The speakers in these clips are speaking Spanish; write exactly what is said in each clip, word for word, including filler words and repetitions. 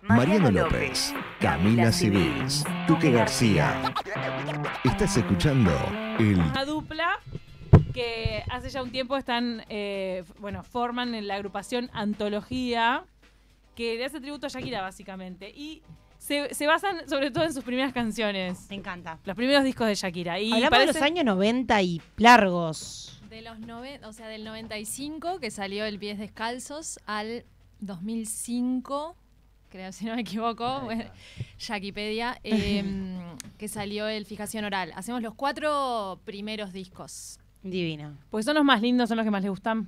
Mariano López, Camila Civils, Tuque García. Estás escuchando el... Una dupla que hace ya un tiempo están, eh, bueno, forman en la agrupación Antología, que le hace tributo a Shakira básicamente. Y se, se basan sobre todo en sus primeras canciones. Me encanta. Los primeros discos de Shakira. Y hablamos parece... de los años noventa y largos. De los nove, o sea, del noventa y cinco, que salió El Pies Descalzos, al dos mil cinco, creo, si no me equivoco, bueno, Shakipedia, eh, que salió el Fijación Oral. Hacemos los cuatro primeros discos. Divino. Porque son los más lindos, son los que más les gustan.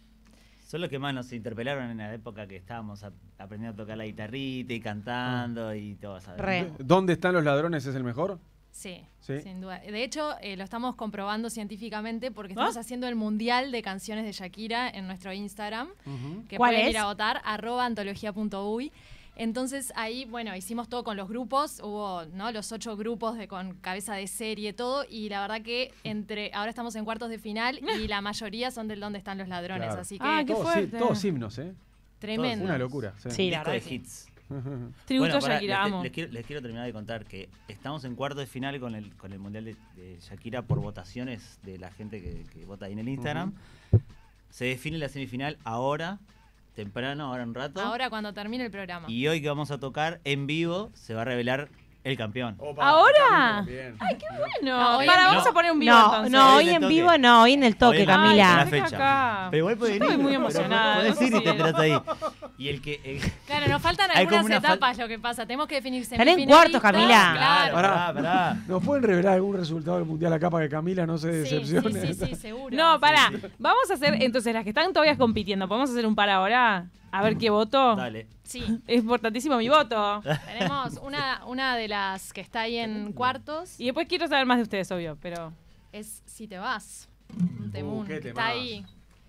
Son los que más nos interpelaron en la época que estábamos a, aprendiendo a tocar la guitarrita y cantando ah. y todo, ¿sabes? Re. ¿Dónde están los ladrones es el mejor? Sí, ¿Sí? Sin duda. De hecho, eh, lo estamos comprobando científicamente porque ¿Ah? estamos haciendo el mundial de canciones de Shakira en nuestro Instagram, Uh-huh. que ¿Cuál pueden es? ir a votar, arroba antología punto uy. Entonces ahí, bueno, hicimos todo con los grupos, hubo, ¿no?, los ocho grupos de, con cabeza de serie, todo, y la verdad que entre ahora estamos en cuartos de final y la mayoría son del Dónde Están los Ladrones, Claro. así que Ah, qué Todos, fuerte. todos himnos, ¿eh? tremendo. Una locura. Sí. Sí, la Disco de verdad que sí. hits. Tributo Bueno, a pará, Shakira, les, amo. les quiero, les quiero terminar de contar que estamos en cuarto de final con el, con el Mundial de, de Shakira por votaciones de la gente que, que vota ahí en el Instagram. Uh-huh. Se define la semifinal ahora, temprano, ahora un rato. Ahora cuando termine el programa. Y hoy que vamos a tocar en vivo se va a revelar el campeón. Opa, ¿Ahora? bien. ¡Ay, qué bueno! No, hoy Para, en vamos vivo. a poner un vivo No, entonces. no, Hoy hoy en el en toque. vivo no, hoy en el toque, Hoy en- Camila. Ay, pensé que acá. Pero igual puede Estoy venir. muy pero emocionada, Podés no ir y sé. te tratas ahí. Y el que... el- Claro, nos faltan Hay como algunas una fal- etapas, lo que pasa. Tenemos que definir Están en semifinalistas. cuartos, Camila. Claro. Pará, pará. ¿Nos pueden revelar algún resultado del Mundial acá para que Camila no se Sí, decepcione? sí, sí, sí, seguro. No, pará. Vamos a hacer, entonces, las que están todavía compitiendo, ¿podemos hacer un par ahora? A ver qué voto. Dale. Sí, Es importantísimo mi voto. tenemos una, una de las que está ahí en cuartos, Y después quiero saber más de ustedes, obvio, pero... es Si Te Vas. Un temún, qué que está temazo. ahí.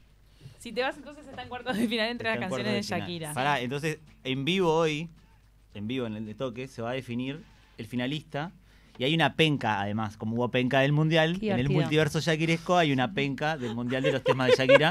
Si te vas, entonces está en cuartos de final entre Está las en cuartos canciones de final. Shakira. Pará, entonces, en vivo hoy, en vivo en el de toque, se va a definir el finalista. Y hay una penca, además, como hubo penca del Mundial. Qué En el divertido. multiverso shakiresco hay una penca del Mundial de los temas de Shakira.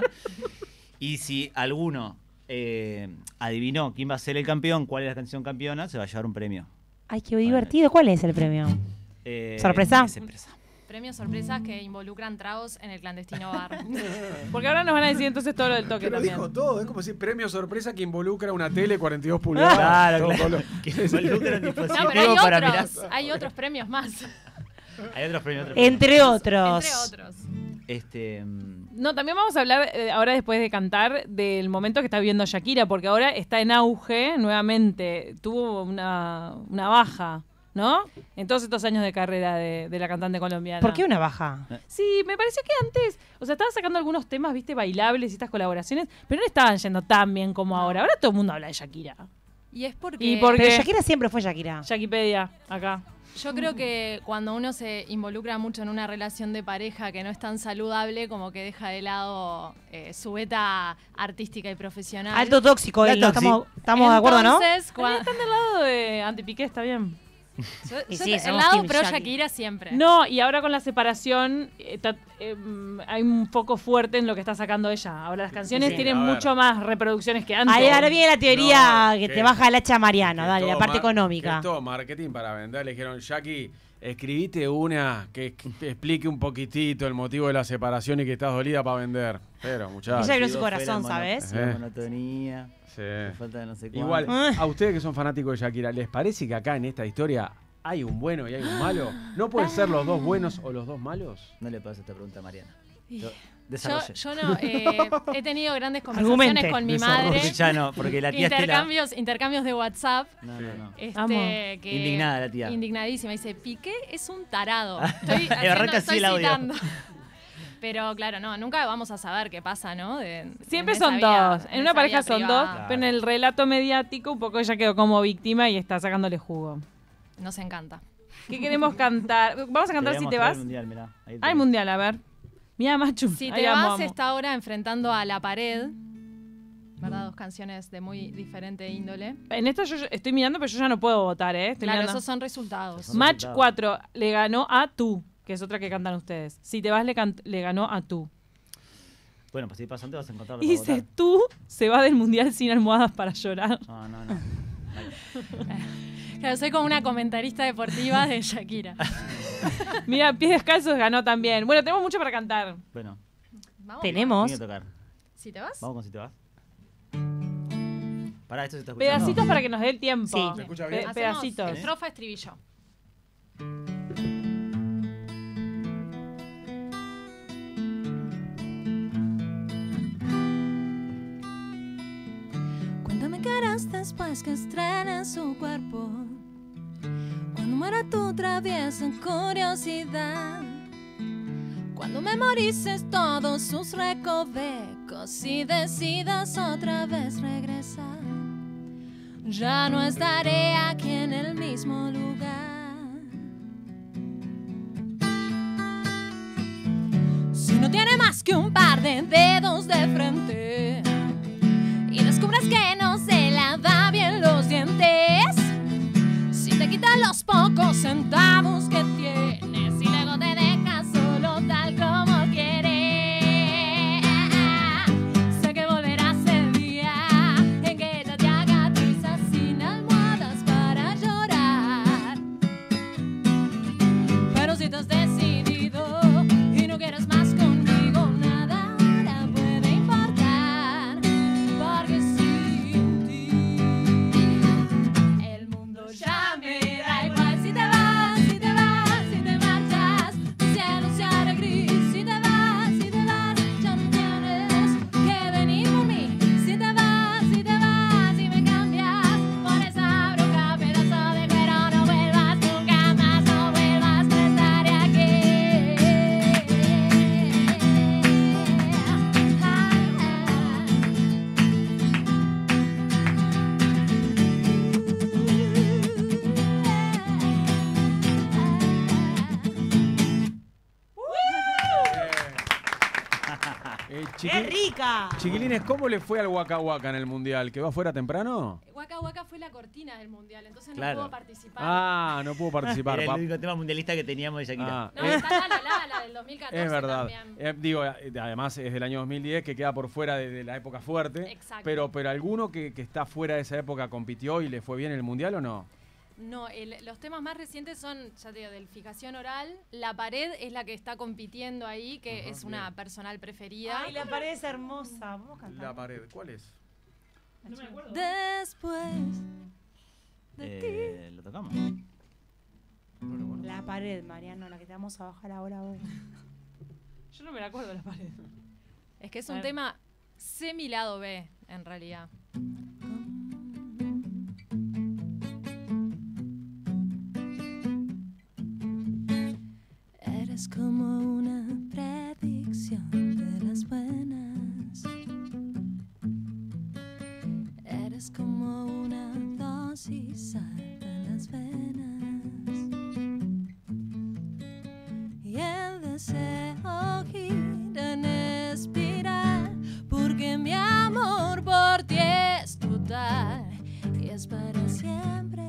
Y si alguno eh, adivinó quién va a ser el campeón, cuál es la canción campeona, se va a llevar un premio. Ay, qué divertido. ¿Cuál es el premio? Eh, ¿Sorpresa? es sorpresa. Premios sorpresas que involucran tragos en el clandestino bar. Porque ahora nos van a decir entonces todo lo del toque Que lo también. dijo todo, es como decir premio sorpresa que involucra una tele cuarenta y dos pulgadas. Claro, todo claro. color. Que involucran No, dispositivos pero hay para mirar. otros, hay otros premios más, Hay otros premios. Otros premios. Entre otros. entre otros. Este, mm, No, también vamos a hablar eh, ahora después de cantar del momento que está viviendo Shakira, porque ahora está en auge nuevamente. Tuvo una, una baja, ¿no? En todos estos años de carrera de, de la cantante colombiana. ¿Por qué una baja? Sí, me pareció que antes, o sea, estaba sacando algunos temas, viste, bailables y estas colaboraciones, pero no estaban yendo tan bien como ahora. Ahora todo el mundo habla de Shakira. Y es porque, Y porque- Pero Shakira siempre fue Shakira. Shakipedia, acá. yo creo que cuando uno se involucra mucho en una relación de pareja que no es tan saludable, como que deja de lado eh, su beta artística y profesional. Alto tóxico, La él, ¿no? toxi. Estamos, estamos de acuerdo, ¿no? Entonces, También cua- están del lado de Antipiqué, está bien. yo- Y yo sí, el somos lado team pro Shakira. Shakira siempre. No, y ahora con la separación eh, ta- eh, mm, hay un foco fuerte en lo que está sacando ella. Ahora las canciones Sí. tienen A ver. mucho más reproducciones que antes. Ahí ahora viene la teoría No, que que- te baja el hacha Mariano, Que dale, la todo parte mar- económica. que es todo marketing para vender. Le dijeron, Jackie, escribite una que que explique un poquitito el motivo de la separación y que estás dolida para vender. Pero, muchachos. Ella abrió su digo, fue corazón, la ¿sabes? mono- La Eh. monotonía, Sí. la falta de no sé cuánto. Igual, Ah. a ustedes que son fanáticos de Shakira, ¿les parece que acá en esta historia hay un bueno y hay un malo? ¿No pueden ser los dos buenos o los dos malos? No le pases esta pregunta a Mariana. Yo, Yo, desarrolle. yo no, eh, he tenido grandes conversaciones Argumente. con mi Desarrolle. madre. Ya no, porque la tía Estela... Intercambios, intercambios de WhatsApp. No, no, no. Este, Amo. que- Indignada la tía. Indignadísima. Dice, Piqué es un tarado. Estoy, Y arranca así estoy el audio. citando. Pero claro, no, nunca vamos a saber qué pasa, ¿no? De- Siempre en esa son vida- dos. En una esa pareja vida son privada. dos, pero en el relato mediático un poco ella quedó como víctima y está sacándole jugo. Nos encanta. ¿Qué queremos cantar? Vamos a cantar voy Si a te mostrar vas. el mundial, mirá. Ahí Ay, tenés. mundial, a ver. Mira, Machu. Si Ahí te amo, vas amo. está ahora enfrentando a La Pared. ¿Verdad? Dos canciones de muy diferente índole. En esta yo yo estoy mirando, pero yo ya no puedo votar, ¿eh? Estoy Claro, mirando. esos son resultados. Son Match resultados. cuatro le ganó a Tú, que es otra que cantan ustedes. Si te vas le, can- le ganó a Tú. Bueno, pues si pasante vas a encontrar Y dice, Tú se va del mundial sin almohadas para llorar. No, no, no. Claro, soy como una comentarista deportiva de Shakira. Mira, Pies Descalzos ganó también. Bueno, tenemos mucho para cantar. Bueno, Vamos. Tenemos. tiene que tocar. ¿Si te vas? Vamos con si te vas. Pará, esto se está escuchando. Pedacitos para que nos dé el tiempo. Sí. ¿Se escucha Pe- bien? Hacemos pedacitos. estrofa, estribillo. Cuéntame qué harás después que estrenes su cuerpo, cuando muera tu traviesa curiosidad, cuando memorices todos sus recovecos y decidas otra vez regresar. Ya no estaré aquí en el mismo lugar. Si no tiene más que un par de dedos de frente y descubres que no se lava bien los dientes, si te quitan los pocos centavos que tienes y luego te dejas solo tal como quieres, sé que volverás el día en que ella te haga trizas sin almohadas para llorar. Pero si te has decidido y no quieres más conmigo, nada ahora puede importar, porque sin ti el mundo ya me da igual. Si te vas, si te vas, si te marchas, mi cielo se hará gris. Si te vas, si te vas, ya no tienes que venir por mí. Si te vas, si te vas y me cambias por esa broca pedazo de cuero, no vuelvas nunca más, no vuelvas, no estaré aquí. Eh, ¡Qué chiqui- rica! Chiquilines, ¿cómo le fue al Waka Waka en el Mundial? ¿Quedó afuera temprano? Waka Waka fue la cortina del mundial, entonces Claro. no pudo participar. Ah, no pudo participar. Era Pa- el único tema mundialista que teníamos de Shakira. Ah, No, eh, está la la la, la del dos mil catorce es verdad. también. Eh, digo, eh, además es del año dos mil diez, que queda por fuera de, de la época fuerte. Exacto. Pero, pero ¿alguno que, que está fuera de esa época compitió y le fue bien en el Mundial o no? No, el- los temas más recientes son, ya te digo, del Fijación Oral. La Pared es la que está compitiendo ahí, que Ajá, es una bien. personal preferida. Ay, la pared es hermosa. Vamos a cantar. La pared, ¿cuál es? No me acuerdo. Después Eh, ¿Lo tocamos? La pared, Mariano, la que te vamos a bajar ahora vos. Yo no me la acuerdo de la pared. Es que es A un ver. tema semi-lado B, en realidad. eres como una predicción de las buenas. Eres como una dosis alta en las venas. Y el deseo gira en espiral, porque mi amor por ti es total y es para siempre.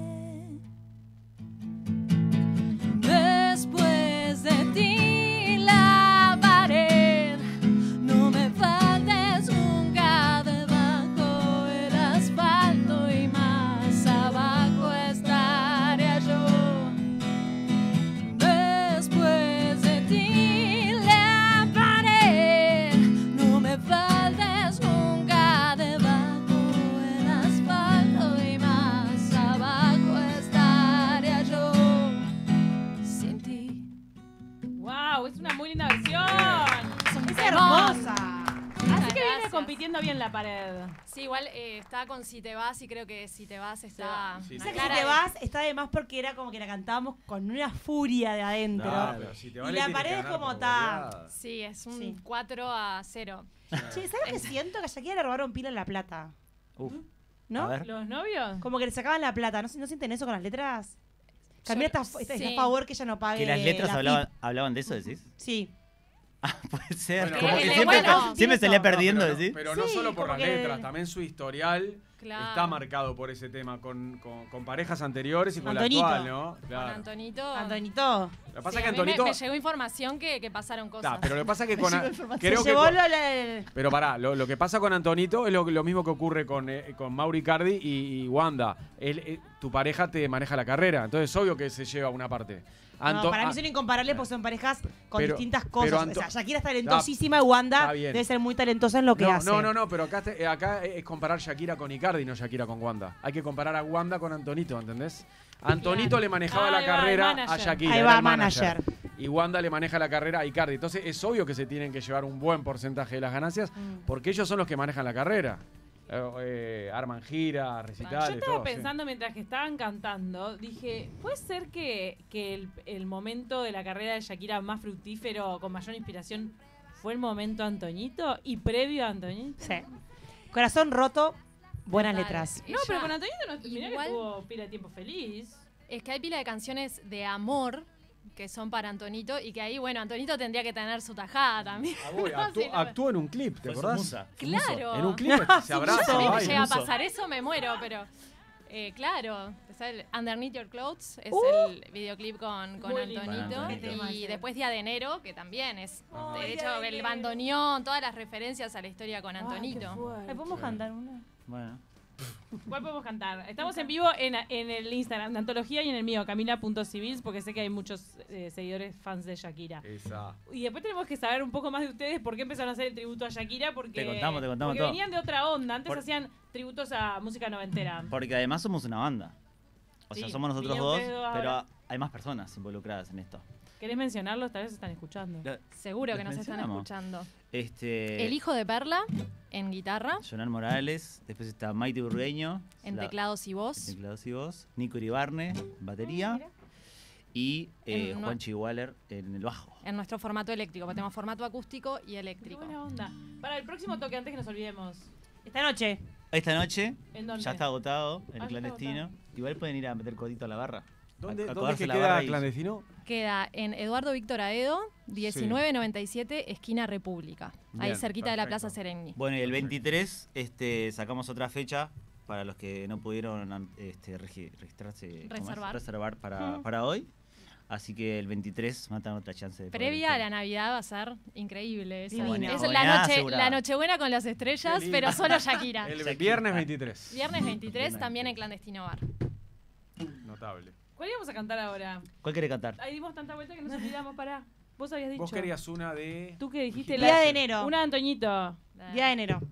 Después de ti la pared, no me faltes nunca debajo el asfalto y más abajo estaré yo. Después de ti la pared, no me faltes nunca debajo el asfalto y más abajo estaré yo. Sin ti. ¡Wow! Es una muy linda versión. ¡Es hermosa! Así que viene gracias. compitiendo bien la pared. Sí, igual eh, está con Si te vas y creo que Si te vas está... Sí, O sí. sea que clara si te de- vas, está de más porque era como que la cantábamos con una furia de adentro. No, pero si te Y vale, la tiene que pared es ganar como por está. goleada. Sí, es un Sí. cuatro a cero. Che, ¿sabes qué siento? Que a Shakira le robaron pila en La Plata. Uf, ¿No? a ver. ¿Los novios? Como que le sacaban la plata. ¿No, ¿no sienten eso con las letras? Camila está, está- está sí. a favor que ella no pague ¿Que las letras la hablaban, F I P. hablaban de eso, decís? Sí. Ah, puede ser. Bueno, Como porque que el siempre, bueno- siempre salía No, perdiendo, no, pero, decís. no, pero no Sí, solo por como las que- letras, también su historial, Claro. está marcado por ese tema, con, con, con parejas anteriores y con Antonito. la actual, ¿no? Con Claro. Antonito. Antonito. Lo que pasa Sí, es que a mí Antonito... Me, me llegó información que, que pasaron cosas. Ta, pero lo que pasa es que con... Me llegó información. creo Se que llevó con- lo- la- Pero pará, lo, lo que pasa con Antonito es lo, lo mismo que ocurre con, eh, con Mauri Cardi y, y Wanda. Él, eh, tu pareja te maneja la carrera, entonces es obvio que se lleva una parte. Anto- No, para mí ah, son incomparables porque son parejas con Pero- distintas pero cosas. Anto- o sea, Shakira es talentosísima y Wanda Está bien. debe ser muy talentosa en lo que no, hace. no, no, no, pero acá, te- acá es comparar Shakira con Icardi, no Shakira con Wanda. Hay que comparar a Wanda con Antonito, ¿entendés? Antonito Claro. le manejaba Ahí la va, el carrera a manager. Shakira. Ahí era va, el manager. manager. Y Wanda le maneja la carrera a Icardi. Entonces es obvio que se tienen que llevar un buen porcentaje de las ganancias Mm. porque ellos son los que manejan la carrera. Eh, eh, arman gira, recitales, Yo estaba todo, sí. pensando mientras que estaban cantando, dije, ¿puede ser que, que el, el momento de la carrera de Shakira más fructífero, con mayor inspiración, fue el momento Antoñito y previo a Antoñito? Sí. Corazón roto, buenas Total. letras. No, Ella- pero con Antoñito no, mirá que igual- tuvo pila de tiempo feliz. Es que hay pila de canciones de amor que son para Antonito y que ahí, bueno, Antonito tendría que tener su tajada también. Ah, voy, No, actú- sí, no, actuó en un clip, ¿te Fue su acordás? musa, su muso. Claro. En un clip se abraza. A mí me baila. llega a Muso. pasar eso, me muero, pero... eh, claro, está el Underneath Your Clothes, es Uh. el videoclip con, con Muy lindo. Antonito. Con Antonito. Y después Día de Enero, que también es, Ah. de Ay, hecho, Día de el Enero. bandoneón, todas las referencias a la historia con Ay, Antonito. qué fuerte. ¿Le podemos cantar una? Bueno. ¿Cuál podemos cantar? Estamos en vivo en, en el Instagram de Antología y en el mío, camila punto civils, porque sé que hay muchos eh, seguidores fans de Shakira. Esa. Y después tenemos que saber un poco más de ustedes por qué empezaron a hacer el tributo a Shakira, porque, Te contamos, te contamos porque todo. venían de otra onda. Antes Por- hacían tributos a música noventera. Porque además somos una banda. O sea, Sí, somos nosotros vinieron dos, ustedes dos pero ahora. hay más personas involucradas en esto. ¿Querés mencionarlos? Tal vez están escuchando. La- Seguro que ¿Les nos están mencionamos? escuchando. Este, El hijo de Perla, en guitarra, Jonan Morales, después está Maite Urreño, en la- teclados y en voz. teclados y voz, Nico Iribarne, batería, y eh, En- Juan Waller en el bajo. En nuestro formato eléctrico, porque tenemos formato acústico y Qué eléctrico. buena onda. Para el próximo toque, antes que nos olvidemos. Esta noche. Esta noche ¿En dónde? ya está agotado en Ah, el ya está clandestino. Igual pueden ir a meter codito a la barra. ¿Dónde, A- a ¿dónde es codarse que la queda barra y- clandestino? Queda en Eduardo Víctor Aedo, diecinueve noventa y siete, esquina República. Ahí Bien, cerquita de la perfecto. Plaza Sereni. Bueno, y el veintitrés este, sacamos otra fecha para los que no pudieron an- este, regi- registrarse, ¿cómo es? Reservar. reservar para, para hoy. Así que el veintitrés matan otra chance de poder Previa a estar. la Navidad va a ser increíble. Esa. Divino. Es Buena- la buena noche, asegurada. la Nochebuena con las estrellas, Qué lindo. pero solo Shakira. El Shakira. viernes veintitrés. Viernes veintitrés, también en Clandestino Bar. Notable. ¿Cuál íbamos a cantar ahora? ¿Cuál quiere cantar? Ahí dimos tanta vuelta que nos olvidamos, pará. Vos habías dicho. Vos querías una de... Tú que dijiste Día la- de enero. Una de Antoñito. Día de enero.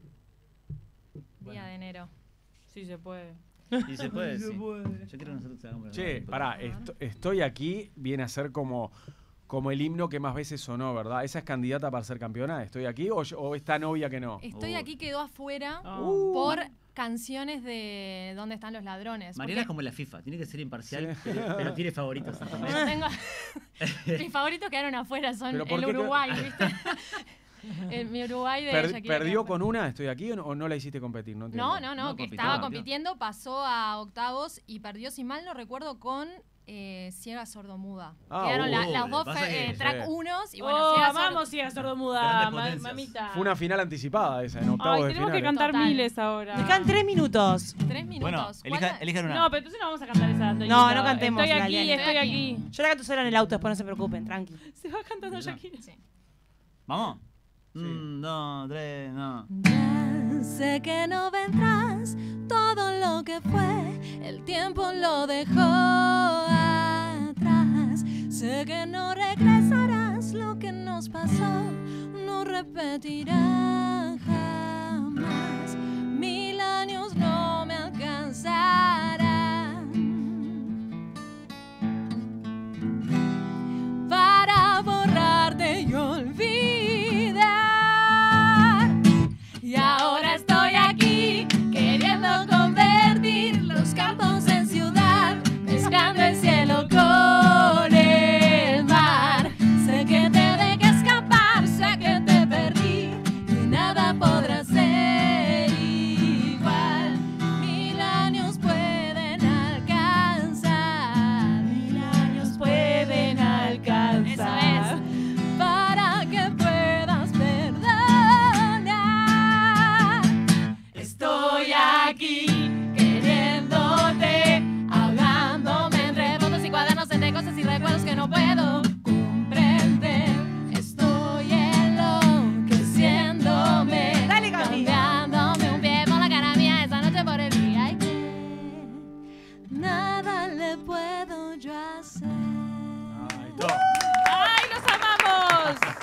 Día de enero. Sí se puede. Y se puede, sí. Yo quiero que nosotros hagamos Che, la- pará, esto- estoy aquí, viene a ser como, como el himno que más veces sonó, ¿verdad? ¿Esa es candidata para ser campeona? ¿Estoy aquí o, o es tan obvia que no? Estoy Uy. aquí, quedó afuera Oh. por canciones de ¿Dónde están los ladrones? Mariana es Porque como la FIFA, tiene que ser imparcial, Sí. pero, pero tiene favoritos. ¿entendés? yo tengo- mis favoritos quedaron afuera, son ¿Pero por el qué quedó- Uruguay, ¿viste? El- mi Uruguay de Per- Shakira ¿Perdió Kemper. con una? ¿Estoy aquí o no, o no la hiciste competir? No, entiendo. No, no, no, No, que compitió, estaba compitió. compitiendo, pasó a octavos y perdió, si mal no recuerdo, con eh, Ciega Sordomuda. Ah, Quedaron la- uh, las dos pasa fe- que- eh, track sí. unos y bueno, oh, Ciega amamos si a sordomuda, Grandes ma- potencias. mamita. Fue una final anticipada esa, en octavos Ay, de tenemos final. que ¿eh? cantar Total. miles ahora. Nos quedan tres minutos. Tres minutos. Bueno, ¿Cuál elija, la- elijan una. No, pero entonces no vamos a cantar esa de Antoñito. No, no cantemos Estoy la aquí, Liana. estoy aquí. Yo la canto sola en el auto, después no se preocupen, tranqui. Se va cantando Shakira. Sí. ¿Vamos? Un, dos, tres, no. Ya sé que no vendrás, todo lo que fue, el tiempo lo dejó atrás. Sé que no regresarás, lo que nos pasó no repetirá jamás. Mil años no me alcanzarán para borrarte y olvidar. Y ahora estoy aquí queriendo convertir los campos en ciudad, mezclando el cielo con el mar. Sé que te dejé escapar, sé que te perdí y nada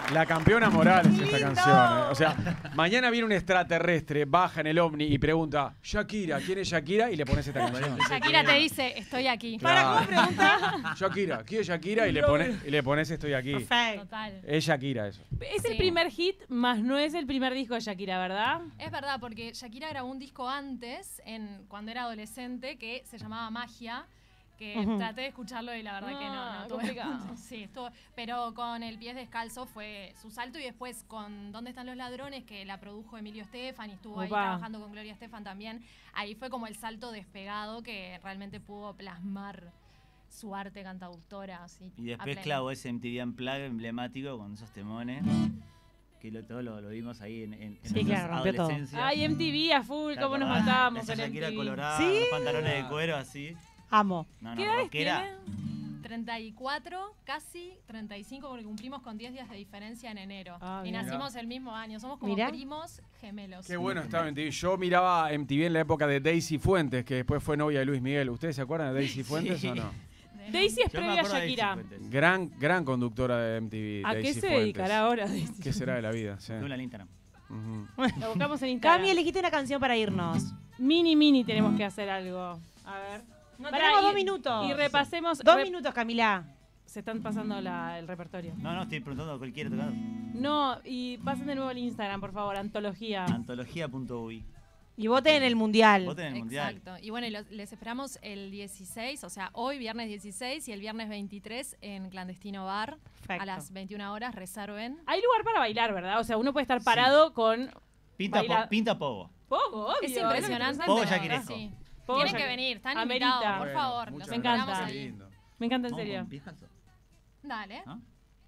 La campeona moral es esta ¡Lindo! canción. ¿eh? O sea, mañana viene un extraterrestre, baja en el ovni y pregunta, Shakira, ¿quién es Shakira? Y le pones esta canción. Shakira te dice, estoy aquí. Para, Claro. ¿cómo pregunta? Shakira, ¿quién es Shakira? Y le pones, y le pones estoy aquí. Perfecto. Total. Es Shakira eso. Es el Sí. primer hit, más no es el primer disco de Shakira, ¿verdad? Es verdad, porque Shakira grabó un disco antes, en, cuando era adolescente, que se llamaba Magia, que Ujú. traté de escucharlo y la verdad que no, Ah, no tuve- complicado. Sí, estuvo, pero con El Pies Descalzo fue su salto y después con ¿Dónde están los ladrones? Que la produjo Emilio Estefan y estuvo ahí Opa. trabajando con Gloria Estefan también. Ahí fue como el salto despegado que realmente pudo plasmar su arte cantautora. Así, Y a después pleno. clavó ese M T V Unplugged emblemático con esos temones. Que lo, todo lo, lo vimos ahí en, en, en Sí, nuestra claro, rompió todo. adolescencia. Ay, M T V a full, ¿Te cómo nos acordás? matábamos Esa con Shakira M T V. colorada, Sí. los pantalones de cuero así. Amo. No, no, ¿Qué edades rockera. tiene? treinta y cuatro, casi treinta y cinco, porque cumplimos con diez días de diferencia en enero. Ah, y bien. nacimos el mismo año. Somos como Mirá. primos gemelos. Qué bueno estaba M T V. Yo miraba M T V en la época de Daisy Fuentes, que después fue novia de Luis Miguel. ¿Ustedes se acuerdan de Daisy Fuentes o no? De- Daisy es Yo me previa a acuerdo de Shakira. Cifuentes. Gran, gran conductora de M T V. ¿A Daisy qué se Fuentes. dedicará ahora? Daisy? ¿Qué será de la vida? Sí. Tengo la Instagram. Ujú. Lo buscamos en Instagram. Cami, elegiste una canción para irnos. Mini, mini tenemos que hacer algo. A ver. No, Pará, tenemos y- dos minutos. Y repasemos. Dos re- minutos, Camila. Se están pasando la- el repertorio. No, no, estoy preguntando cuál quiere tocar. No, y pasen de nuevo el Instagram, por favor, antología. Antología punto u i. Y voten en el mundial. Voten en el mundial. Exacto. Y bueno, y los- les esperamos el dieciséis, o sea, hoy, viernes dieciséis, y el viernes veintitrés en Clandestino Bar. Perfecto. A las veintiuna horas, reserven. Hay lugar para bailar, ¿verdad? O sea, uno puede estar parado con Pinta, Baila- po- pinta pogo. poco, obvio. Es lo que te impresionante. presenta. Pogo pero- yaquiresco. sí. Pogo Tienen que yaquiresco. venir, están Amerita. invitados, por Bueno, favor. muchas Los gracias. esperamos Qué ahí. lindo. Me encanta, en Vamos serio. con pies calzos, Dale. ¿no?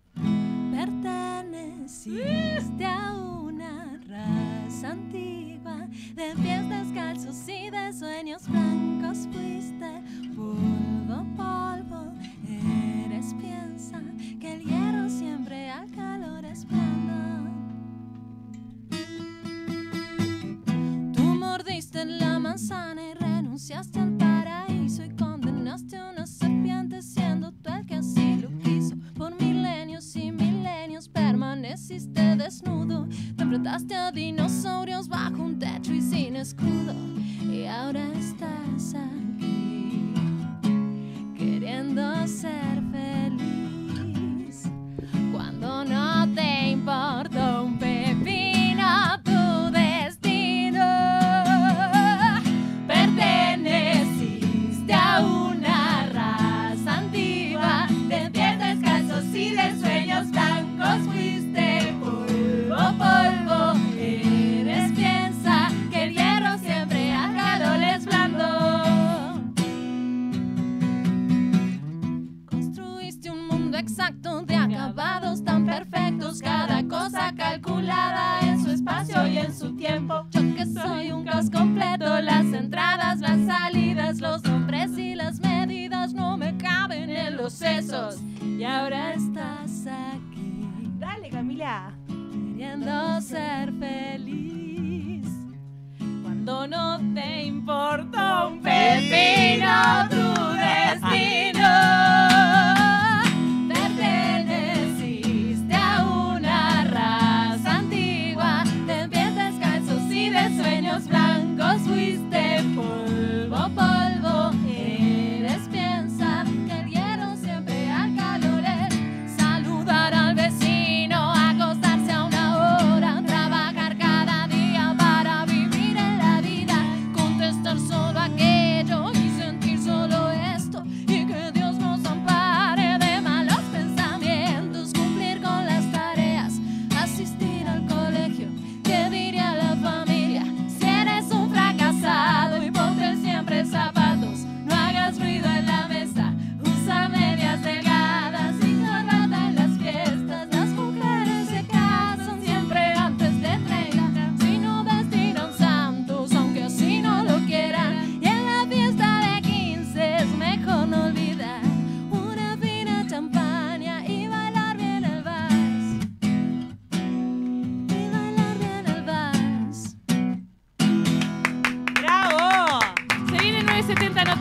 Perteneciste a una raza antigua, de pies descalzos y de sueños blancos fuiste polvo, polvo. Eres, piensa que el hierro siempre al calor esplenda. Tú mordiste la manzana y renunciaste al paraíso y condenaste a una serpiente siendo tú el que así lo quiso. Por milenios y milenios permaneciste desnudo, te enfrentaste a dinosaurios bajo un techo y sin escudo. Y ahora estás aquí, queriendo ser feliz, cuando no te importa un pepino tu destino. Perteneciste a una raza antigua, de pies descalzos y de sueños blancos fuiste polvo, polvo. Eres, piensa que el hierro siempre a calor es blando.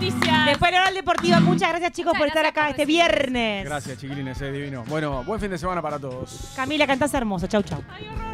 noticias. Después la oral deportiva. Muchas gracias, chicos, Muchas por estar gracias acá por este recibirnos. viernes. Gracias, chiquilines, es divino. Bueno, buen fin de semana para todos. Camila, cantás hermoso. Chau, chau. Ay, horror.